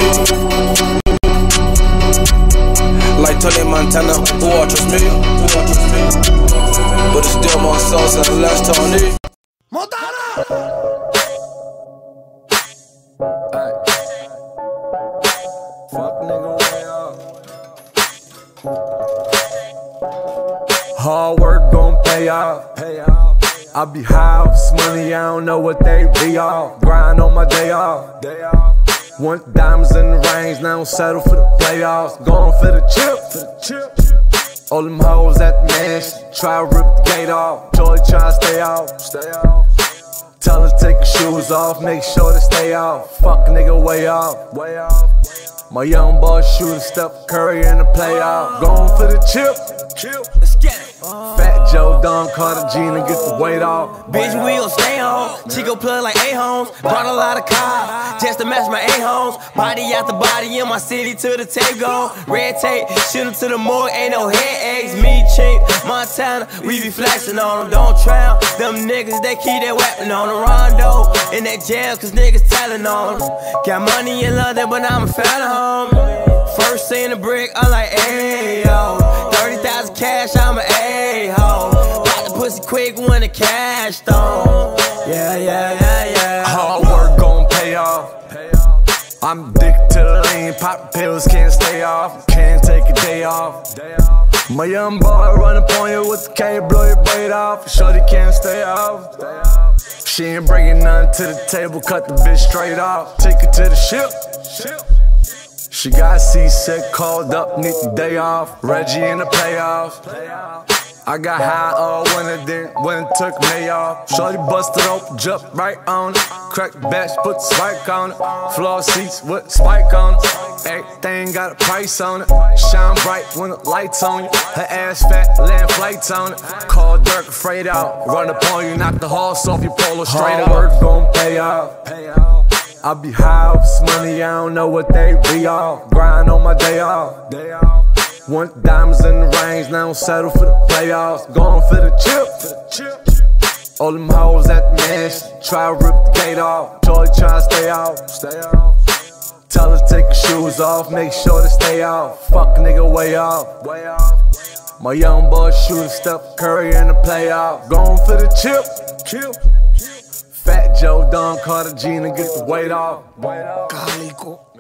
Like Tony Montana, who watches me? But it's still more sauce and less Tony Montana! Fuck nigga way up. Hard work gon' pay off. I be high off this money, I don't know what they be off. Grind on my day off. Want diamonds in the range, now don't settle for the playoffs. Going for the chip. All them hoes at the mansion, try to rip the gate off. Joy try to stay off. Tell her to take her shoes off, make sure to stay off. Fuck a nigga way off. My young boy shooting Steph Curry in the playoff. Going for the chip. Let's get it. Fat Joe Don Cartagena get the weight off. Bitch, we gon' stay home. Chico plug like A-homes. Brought a lot of cars just to match my A-homes. Body after body in my city till the tape gone. Red tape, shoot 'em to the morgue, ain't no headaches. Me, Chink, Montana, we be flexing on them. Don't drown them niggas, they keep their weapon on the Rondo in that jail, cause niggas telling on them. Got money in London, but I'm a fan of home. First seen the brick, I'm like, ayo. 30,000 cash, I'm an A-ho. Got the pussy quick when the cash on. Yeah. Hard work gon' pay off. I'm addicted to the lean, pop pills, can't stay off. Can't take a day off. My young boy run up on you with the K, blow your braid off. Shorty can't stay off. She ain't bringing nothing to the table, cut the bitch straight off. Take her to the ship. She got seasick, called up, need the day off. Reggie in the playoffs. I got high all winter, then when it took me off. Shorty busted open, jumped right on it. Cracked the batch, put the spike on it. Floor seats with spike on it. Everything got a price on it. Shine bright when the lights on you. Her ass fat, land flights on it. Call Dirk, afraid out. Run up on you, knock the horse off your polo straight out. Hard work gon' pay off. I be high off this money, I don't know what they be off. Grind on my day off. Want diamonds in the range, now don't settle for the playoffs. Going for the chip. All them hoes at the mansion, try to rip the gate off. Joy try to stay off. Tell her to take her shoes off, make sure to stay off. Fuck a nigga way off. My young boy shooting Steph Curry in the playoff. Going for the chip. Fat Joe Don Cartagena get the weight off. Calico.